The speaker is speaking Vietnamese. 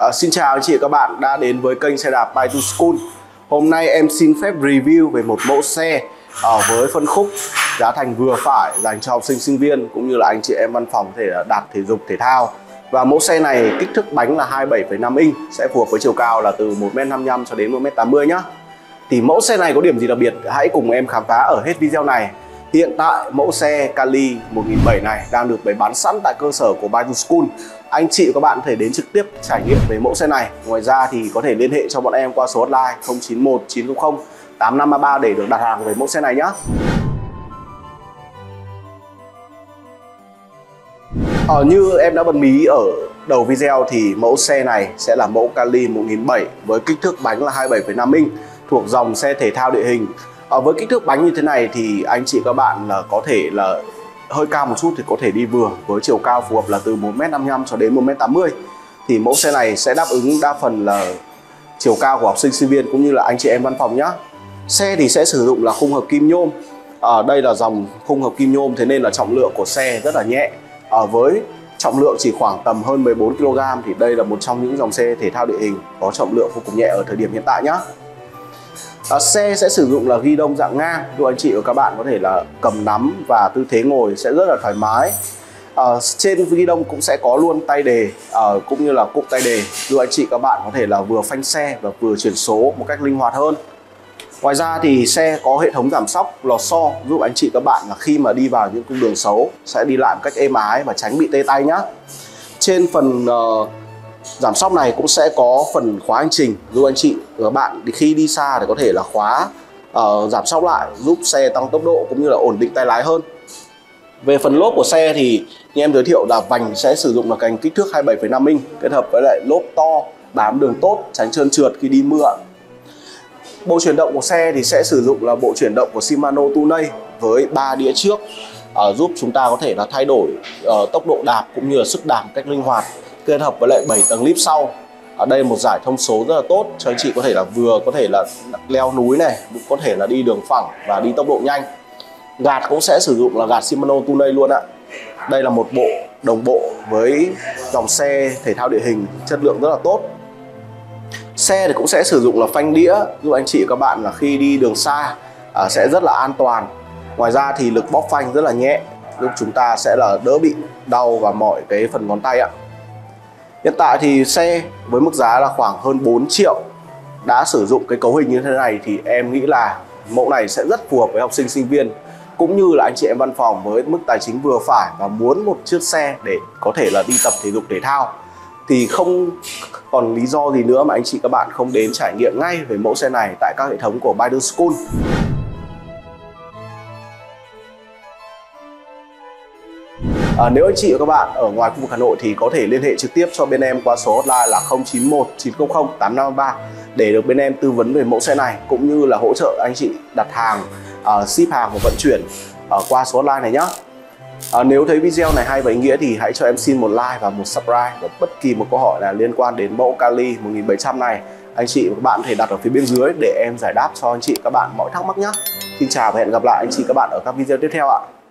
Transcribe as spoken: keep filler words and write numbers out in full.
À, xin chào anh chị và các bạn đã đến với kênh xe đạp Bike to School. Hôm nay em xin phép review về một mẫu xe ở với phân khúc giá thành vừa phải dành cho học sinh sinh viên cũng như là anh chị em văn phòng có thể đạp thể dục thể thao. Và mẫu xe này kích thước bánh là hai mươi bảy phẩy năm inch, sẽ phù hợp với chiều cao là từ một mét năm mươi lăm cho đến một mét tám mươi nhá. Thì mẫu xe này có điểm gì đặc biệt? Hãy cùng em khám phá ở hết video này. Hiện tại mẫu xe Kali một nghìn bảy trăm này đang được bày bán sẵn tại cơ sở của Bike to School. Anh chị và các bạn có thể đến trực tiếp trải nghiệm về mẫu xe này. Ngoài ra thì có thể liên hệ cho bọn em qua số hotline không chín một chín không không tám năm ba ba để được đặt hàng về mẫu xe này nhé. Ờ, như em đã bật mí ở đầu video thì mẫu xe này sẽ là mẫu Kali một nghìn bảy trăm với kích thước bánh là hai mươi bảy phẩy năm inch, thuộc dòng xe thể thao địa hình. Ở với kích thước bánh như thế này thì anh chị các bạn là có thể là hơi cao một chút thì có thể đi vừa, với chiều cao phù hợp là từ một mét năm mươi lăm cho đến một mét tám mươi. Thì mẫu xe này sẽ đáp ứng đa phần là chiều cao của học sinh sinh viên cũng như là anh chị em văn phòng nhá. Xe thì sẽ sử dụng là khung hợp kim nhôm. Ở đây là dòng khung hợp kim nhôm, thế nên là trọng lượng của xe rất là nhẹ. Ở với trọng lượng chỉ khoảng tầm hơn mười bốn ki lô gam thì đây là một trong những dòng xe thể thao địa hình có trọng lượng vô cùng nhẹ ở thời điểm hiện tại nhá. À, xe sẽ sử dụng là ghi đông dạng ngang, giúp anh chị và các bạn có thể là cầm nắm và tư thế ngồi sẽ rất là thoải mái. À, trên ghi đông cũng sẽ có luôn tay đề à, cũng như là cụm tay đề, giúp anh chị các bạn có thể là vừa phanh xe và vừa chuyển số một cách linh hoạt hơn. Ngoài ra thì xe có hệ thống giảm xóc lò xo, giúp anh chị các bạn là khi mà đi vào những cung đường xấu sẽ đi lại một cách êm ái và tránh bị tê tay nhá. Trên phần uh, giảm xóc này cũng sẽ có phần khóa hành trình, giúp anh chị và các bạn khi đi xa thì có thể là khóa uh, giảm xóc lại, giúp xe tăng tốc độ cũng như là ổn định tay lái hơn. Về phần lốp của xe thì như em giới thiệu là vành sẽ sử dụng là cành kích thước hai mươi bảy phẩy năm inch kết hợp với lại lốp to, bám đường tốt, tránh trơn trượt khi đi mưa. Bộ chuyển động của xe thì sẽ sử dụng là bộ chuyển động của Shimano Tunei với ba đĩa trước, uh, giúp chúng ta có thể là thay đổi uh, tốc độ đạp cũng như là sức đạp một cách linh hoạt, kết hợp với lại bảy tầng lip sau. Ở đây một giải thông số rất là tốt cho anh chị có thể là vừa có thể là leo núi này, cũng có thể là đi đường phẳng và đi tốc độ nhanh. Gạt cũng sẽ sử dụng là gạt Shimano Tunei luôn ạ. Đây là một bộ đồng bộ với dòng xe thể thao địa hình, chất lượng rất là tốt. Xe thì cũng sẽ sử dụng là phanh đĩa, giúp anh chị các bạn là khi đi đường xa à, sẽ rất là an toàn. Ngoài ra thì lực bóp phanh rất là nhẹ, giúp chúng ta sẽ là đỡ bị đau và mỏi cái phần ngón tay ạ. Hiện tại thì xe với mức giá là khoảng hơn bốn triệu đã sử dụng cái cấu hình như thế này thì em nghĩ là mẫu này sẽ rất phù hợp với học sinh sinh viên cũng như là anh chị em văn phòng với mức tài chính vừa phải và muốn một chiếc xe để có thể là đi tập thể dục thể thao. Thì không còn lý do gì nữa mà anh chị các bạn không đến trải nghiệm ngay về mẫu xe này tại các hệ thống của Bike to School. À, nếu anh chị và các bạn ở ngoài khu vực Hà Nội thì có thể liên hệ trực tiếp cho bên em qua số hotline là không chín một chín không không tám năm ba để được bên em tư vấn về mẫu xe này cũng như là hỗ trợ anh chị đặt hàng, uh, ship hàng và vận chuyển uh, qua số hotline này nhé. À, nếu thấy video này hay và ý nghĩa thì hãy cho em xin một like và một subscribe, và bất kỳ một câu hỏi nào liên quan đến mẫu Kali một nghìn bảy trăm này anh chị và các bạn có thể đặt ở phía bên dưới để em giải đáp cho anh chị các bạn mọi thắc mắc nhé. Xin chào và hẹn gặp lại anh chị các bạn ở các video tiếp theo ạ.